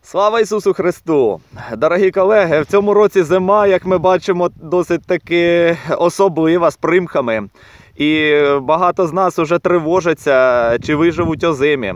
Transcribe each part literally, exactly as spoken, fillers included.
Слава Ісусу Христу! Дорогі колеги, в цьому році зима, як ми бачимо, досить таки особлива, з примхами. І багато з нас вже тривожаться, чи виживуть озимі.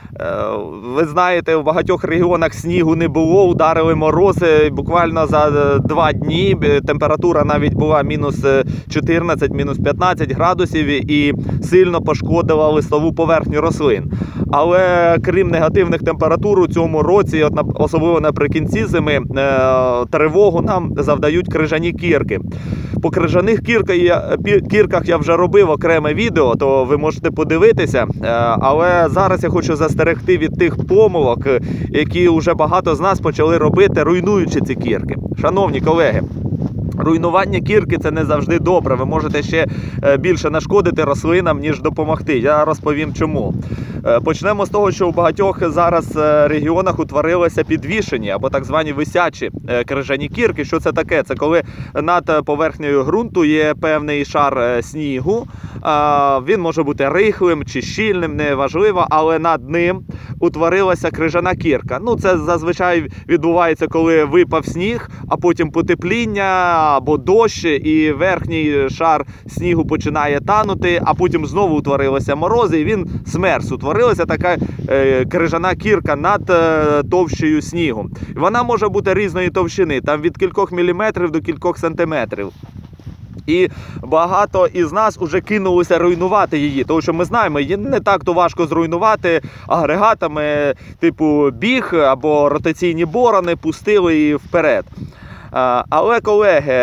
Ви знаєте, в багатьох регіонах снігу не було, ударили морози, буквально за два дні температура навіть була мінус чотирнадцять, мінус п'ятнадцять градусів і сильно пошкодила листову поверхню рослин. Але крім негативних температур у цьому році, особливо наприкінці зими, тривогу нам завдають крижані кірки. По крижаних кірках я вже робив окреме відео, то ви можете подивитися. Але зараз я хочу застерегти від тих помилок, які вже багато з нас почали робити, руйнуючи ці кірки. Шановні колеги, руйнування кірки – це не завжди добре. Ви можете ще більше нашкодити рослинам, ніж допомогти. Я розповім чому. Почнемо з того, що у багатьох зараз регіонах утворилися підвішені або так звані висячі крижані кірки. Що це таке? Це коли над поверхнею ґрунту є певний шар снігу. Він може бути рихлим чи щільним, неважливо, але над ним утворилася крижана кірка. Ну, це зазвичай відбувається, коли випав сніг, а потім потепління або дощ, і верхній шар снігу починає танути, а потім знову утворилися морози, і він змерз. Утворилася така е, крижана кірка над е, товщею снігу. Вона може бути різної товщини, там від кількох міліметрів до кількох сантиметрів. І багато із нас вже кинулося руйнувати її, тому що ми знаємо, її не так-то важко зруйнувати агрегатами типу біг або ротаційні борони, пустили її вперед. Але, колеги,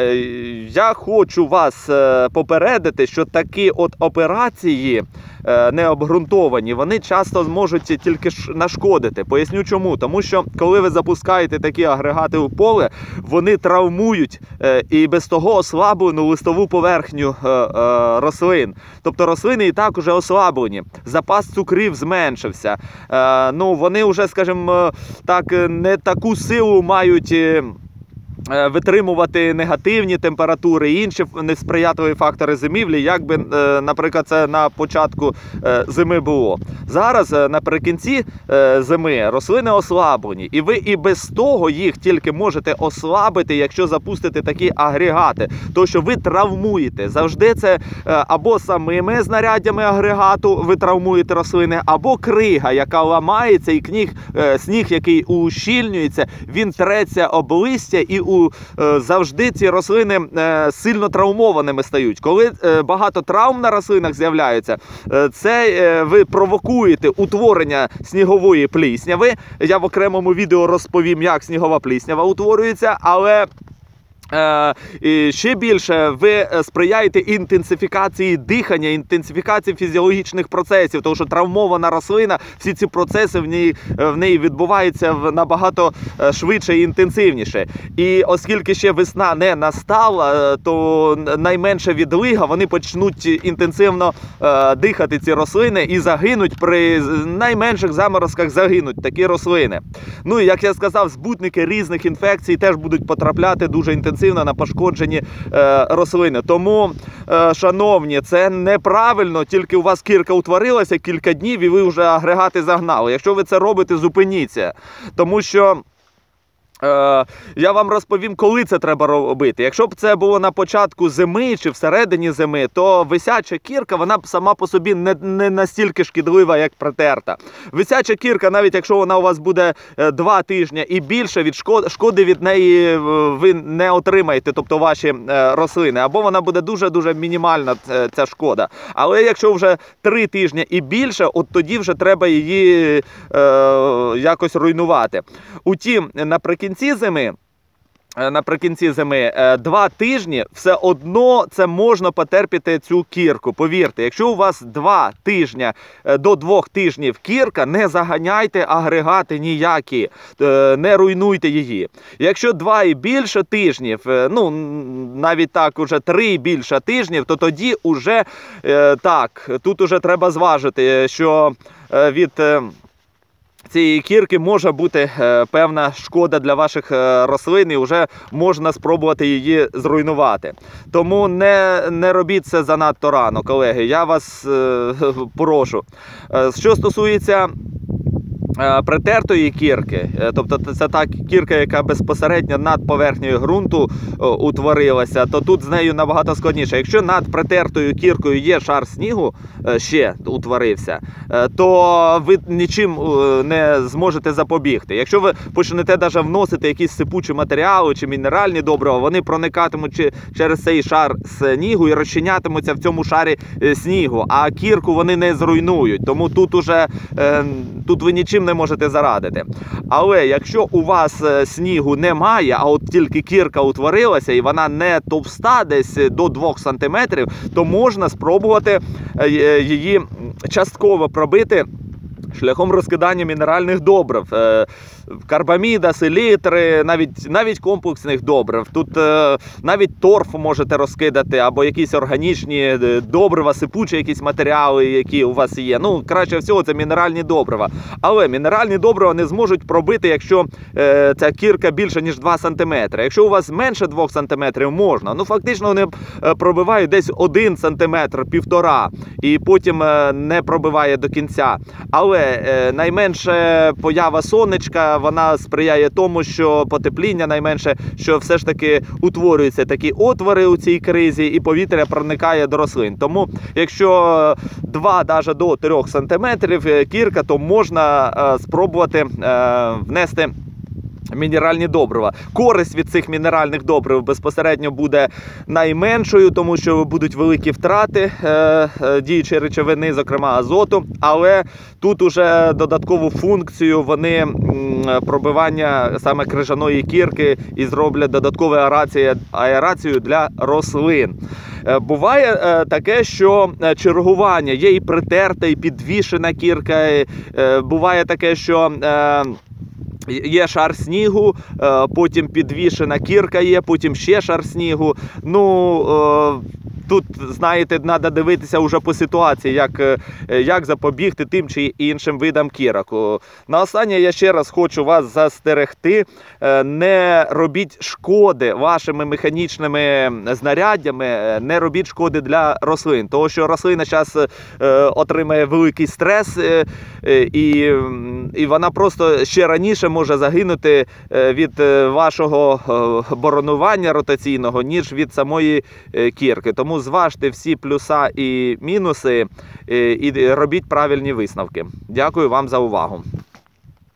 я хочу вас попередити, що такі от операції необґрунтовані, вони часто зможуть тільки нашкодити. Поясню чому. Тому що, коли ви запускаєте такі агрегати в поле, вони травмують і без того ослаблену листову поверхню рослин. Тобто рослини і так уже ослаблені. Запас цукрів зменшився. Ну, вони вже, скажімо так, не таку силу мають витримувати негативні температури і інші несприятливі фактори зимівлі, як би, наприклад, це на початку зими було. Зараз, наприкінці зими, рослини ослаблені, і ви і без того їх тільки можете ослабити, якщо запустите такі агрегати. То, що ви травмуєте, завжди це або самими знаряддями агрегату ви травмуєте рослини, або крига, яка ламається, і кніг, сніг, який ущільнюється, він треться об листя, і у, завжди ці рослини сильно травмованими стають. Коли багато травм на рослинах з'являється, це ви провокуєте утворення снігової плісняви. Я в окремому відео розповім, як снігова пліснява утворюється, але І ще більше ви сприяєте інтенсифікації дихання, інтенсифікації фізіологічних процесів, тому що травмована рослина, всі ці процеси в ній, в неї відбуваються набагато швидше і інтенсивніше. І оскільки ще весна не настала, то найменше відлига, вони почнуть інтенсивно дихати, ці рослини, і загинуть при найменших заморозках, загинуть такі рослини. Ну і, як я сказав, збутники різних інфекцій теж будуть потрапляти дуже інтенсивно на пошкоджені е, рослини. Тому, е, шановні, це неправильно, тільки у вас кірка утворилася кілька днів і ви вже агрегати загнали. Якщо ви це робите, зупиніться. Тому що я вам розповім, коли це треба робити. Якщо б це було на початку зими чи всередині зими, то висяча кірка, вона б сама по собі не, не настільки шкідлива, як протерта. Висяча кірка, навіть якщо вона у вас буде два тижні і більше, від шкоди, шкоди від неї ви не отримаєте, тобто ваші рослини. Або вона буде дуже-дуже мінімальна, ця шкода. Але якщо вже три тижні і більше, от тоді вже треба її е, якось руйнувати. Утім, наприкінці Наприкінці зими, наприкінці зими, два тижні, все одно це можна потерпіти цю кірку. Повірте, якщо у вас два тижні до двох тижнів кірка, не заганяйте агрегати ніякі, не руйнуйте її. Якщо два і більше тижнів, ну навіть так уже три і більше тижнів, то тоді уже так, тут уже треба зважити, що від цієї кірки може бути е, певна шкода для ваших е, рослин, і вже можна спробувати її зруйнувати. Тому не, не робіть це занадто рано, колеги. Я вас е, прошу. Е, що стосується притертої кірки, тобто це та кірка, яка безпосередньо над поверхнею ґрунту утворилася, то тут з нею набагато складніше. Якщо над притертою кіркою є шар снігу, ще утворився, то ви нічим не зможете запобігти. Якщо ви почнете навіть вносити якісь сипучі матеріали чи мінеральні добрива, вони проникатимуть через цей шар снігу і розчинятимуться в цьому шарі снігу, а кірку вони не зруйнують. Тому тут уже тут ви нічим не можете зарадити. Але якщо у вас снігу немає, а от тільки кірка утворилася і вона не товста, десь до двох сантиметрів, то можна спробувати її частково пробити шляхом розкидання мінеральних добрив. Карбаміда, селітри, навіть, навіть комплексних добрив. Тут е, навіть торф можете розкидати, або якісь органічні добрива, сипучі якісь матеріали, які у вас є. Ну, краще всього, це мінеральні добрива. Але мінеральні добрива не зможуть пробити, якщо е, ця кірка більше, ніж два сантиметри. Якщо у вас менше двох сантиметрів, можна. Ну, фактично, вони пробивають десь один сантиметр, півтора, і потім е, не пробиває до кінця. Але е, найменше поява сонечка, вона сприяє тому, що потепління найменше, що все ж таки утворюються такі отвори у цій кризі і повітря проникає до рослин. Тому, якщо два навіть до трьох сантиметрів кірка, то можна е, спробувати е, внести мінеральні добрива. Користь від цих мінеральних добрив безпосередньо буде найменшою, тому що будуть великі втрати е, е, діючої речовини, зокрема азоту, але тут уже додаткову функцію вони м, пробивання саме крижаної кірки і зроблять додаткову аерацію, аерацію для рослин. Е, буває е, таке, що чергування, є і притерта, і підвішена кірка, е, буває таке, що е, є шар снігу, потім підвішена кірка є, потім ще шар снігу. Ну, тут, знаєте, треба дивитися вже по ситуації, як, як запобігти тим чи іншим видам кірок. На останнє я ще раз хочу вас застерегти. Не робіть шкоди вашими механічними знаряддями, не робіть шкоди для рослин. Тому що рослина зараз отримає великий стрес і, і вона просто ще раніше може загинути від вашого боронування ротаційного, ніж від самої кірки. Тому зважте всі плюса і мінуси і робіть правильні висновки. Дякую вам за увагу.